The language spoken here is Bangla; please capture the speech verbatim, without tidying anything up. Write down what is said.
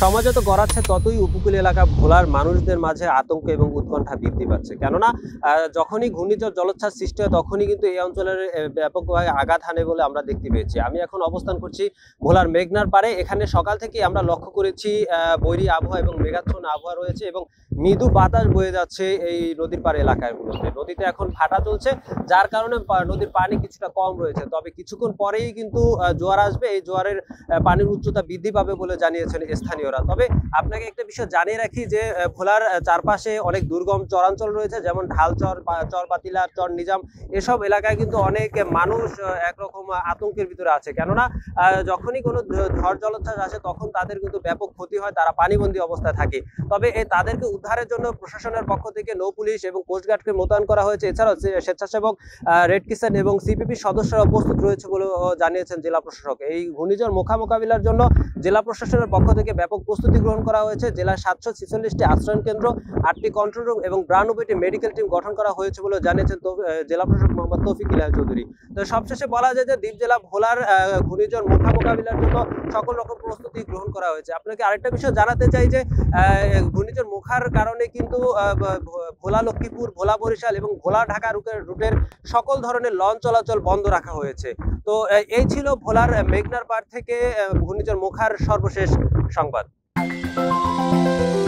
সমাজ যত গড়াচ্ছে ততই উপকূল এলাকা ভোলার মানুষদের মাঝে আতঙ্ক এবং উৎকণ্ঠা বৃদ্ধি পাচ্ছে। কেননা যখনই ঘূর্ণিঝড় জলোচ্ছ্বাস সৃষ্টি হয় তখনই কিন্তু এই অঞ্চলের ব্যাপকভাবে আঘাত হানে বলে আমরা দেখতে পেয়েছি। আমি এখন অবস্থান করছি ভোলার মেঘনার পাড়ে। এখানে সকাল থেকে আমরা লক্ষ্য করেছি বৈরী আবহাওয়া এবং মেঘাচ্ছন্ন আবহাওয়া রয়েছে এবং মৃদু বাতাস বয়ে যাচ্ছে এই নদীর পাড় এলাকাগুলোতে। নদীতে এখন ভাটা চলছে, যার কারণে নদীর পানি কিছুটা কম রয়েছে। তবে কিছুক্ষণ পরেই কিন্তু জোয়ার আসবে। এই জোয়ারের পানির উচ্চতা বৃদ্ধি পাবে বলে জানিয়েছেন স্থানীয়রা। তবে আপনাকে একটা বিষয় জানিয়ে রাখি যে ভোলার চারপাশে অনেক দুর্গম চরাঞ্চল রয়েছে, যেমন ঢালচর, চর পাতিলা, চর নিজাম। এসব এলাকায় কিন্তু অনেক মানুষ একরকম আতঙ্কের ভিতরে আছে। কেননা যখনই কোনো ঝড় জলোচ্ছ্বাস আসে তখন তাদের কিন্তু ব্যাপক ক্ষতি হয়, তারা পানিবন্দী অবস্থায় থাকে। তবে তাদেরকে উদ্ধারের জন্য প্রশাসনের পক্ষ থেকে নৌ পুলিশ এবং কোস্টগার্ডকে মোতায়েন করা হয়েছে। এছাড়াও স্বেচ্ছাসেবক, রেড কিষান এবং সিপিপি সদস্যরা প্রস্তুত রয়েছে বলে জানিয়েছেন জেলা প্রশাসক। এই ঘূর্ণিঝড় মোখা মোকাবিলার জন্য জেলা প্রশাসনের পক্ষ থেকে ব্যাপক প্রস্তুতি গ্রহণ করা হয়েছে। জেলার সাতশো ছিচল্লিশটি আশ্রয়ণ কেন্দ্র, আটটি কন্ট্রোল রুম এবং বিরানব্বইটি মেডিকেল টিম গঠন করা হয়েছে বলে জানিয়েছেন জেলা প্রশাসক মোহাম্মদ তৌফিক ইলাহি চৌধুরী। তো সবশেষে বলা যায় যে দ্বীপ জেলা ভোলার ঘূর্ণিঝড় মোখা মোকাবিলার জন্য সকল রকম প্রস্তুতি গ্রহণ করা হয়েছে। আপনাকে আরেকটা বিষয় জানাতে চাই যে ঘূর্ণিঝড় মোখার কারণে কিন্তু ভোলা লক্ষ্মীপুর, ভোলা বরিশাল এবং ভোলা ঢাকা রুটের সকল ধরনের লঞ্চ চলাচল বন্ধ রাখা হয়েছে। তো এই ছিল ভোলার মেঘনার পাড় থেকে ঘূর্ণিঝড় মোখার সর্বশেষ সংবাদ।